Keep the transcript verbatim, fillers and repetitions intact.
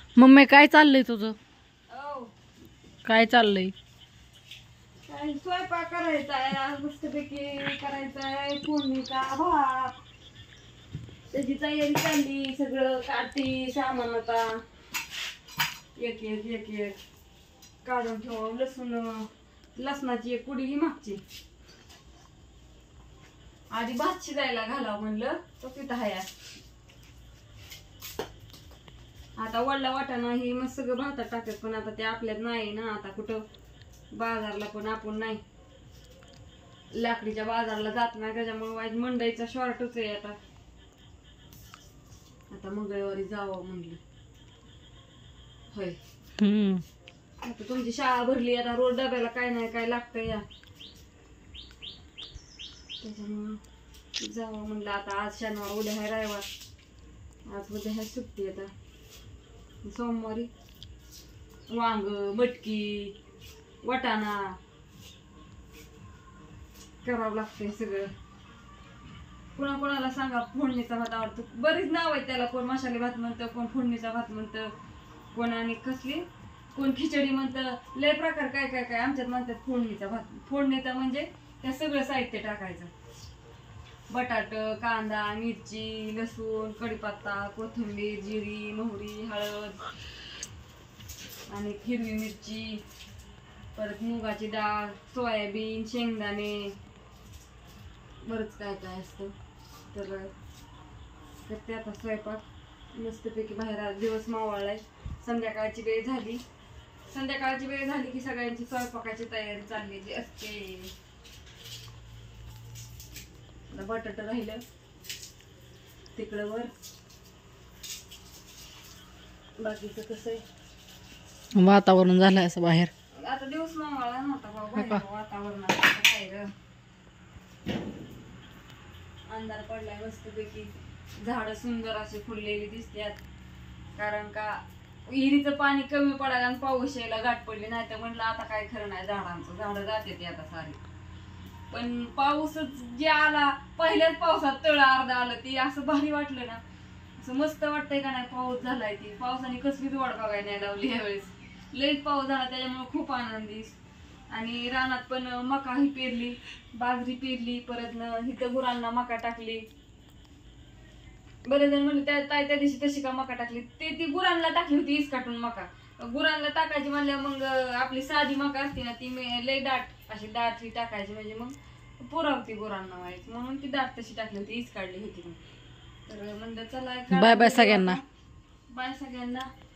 Mummy काय चाललंय तुझं? ओ काय चाललंय? काय स्वयंपाक करायचा आहे आज मस्तपैकी करायचा आहे फोडणीचा भात. त्याची तयारी चालली सगळं काढती सामान आता एक एक एक एक काढून ठेव. लसूण लसणाची एक कुडी ही मागची आधी भात शिजायला घालावं म्हणलं तो पिता हाया. आता वडला वाटाणा ही मस्त सगळं भातात टाकत पण आता ते आपल्यात नाही ना. आता कुठं बाजारला पण आपण नाही लाकडीच्या बाजारला जात नाही त्याच्यामुळे वाईट मंडईचा शॉर्टच आहे. आता आता मंगळवारी जावं म्हणलं होय. हम्म आता तुमची शाळा भरली आता रोज डब्याला काय नाही काय लागतं या त्याच्यामुळं जावं म्हणलं. आता आज शनिवार उद्या आहे रविवार आज उद्या आहे सुट्टी. आता सोमवारी वांग मटकी वाटाणा करावं लागतंय सगळं. कोणा कोणाला सांगा फोडणीचा भात आवडतो. बरीच नाव आहे त्याला. कोण मसाले भात म्हणतं कोण फोडणीचा भात म्हणतं कोण आणि कसली कोण खिचडी म्हणतं. लय प्रकार काय काय काय आमच्यात म्हणतात फोडणीचा भात. फोडणीचा म्हणजे त्या सगळं साहित्य टाकायचं. बटाट कांदा मिरची लसूण कढीपत्ता कोथिंबीर जिरी मोहरी हळद आणि हिरवी मिरची परत मुगाची डाळ सोयाबीन शेंगदाणे बरंच काय काय असतं. तर करते आता स्वयंपाक मस्तपैकी. बाहेर आज दिवस मावळलाय. संध्याकाळची वेळ झाली. संध्याकाळची वेळ झाली की सगळ्यांची स्वयंपाकाची तयारी चाललेली असते. बटाट राहिलं तिकडं वर. बाकीचं कसं आहे वातावरण झालंय असं बाहेर. आता दिवस मावळला नव्हता बाबा वातावरणात बाहेर अंधार पडलाय मस्तपैकी. झाड सुंदर असे फुललेली दिसतात कारण का विहिरीचं पाणी कमी पडायला आणि पाऊस यायला गाठ पडली नाही तर म्हणलं आता काय खरं नाही झाडांचं. झाडं जाते ती आता सारी. पण पाऊसच जे आला पहिल्याच पावसात तळ अर्धा आलं ती असं भारी वाटलं ना. असं मस्त वाटतंय का नाही पाऊस झालाय. ती पावसाने कसलीच वाट बघायला नाही लावली यावेळेस. लईच पाऊस झाला त्याच्यामुळे खूप आनंदी. आणि रानात पण मका ही पेरली बाजरी पेरली परत न इथं गुरांना मका टाकली. बरेच जण म्हणले त्या ताई त्या दिवशी तशी का मका टाकली ते ती गुरांना टाकली होती इस काटून मका. गुरांना टाकायची म्हणल्या मग आपली साधी मका असते ना ती लई दाट अशी दाट ही टाकायची म्हणजे मग पुरावती गुरांना व्हायची म्हणून ती दाट तशी टाकली होती ईस काढली होती. तर म्हणलं चला बाय बाय सगळ्यांना. बाय सगळ्यांना.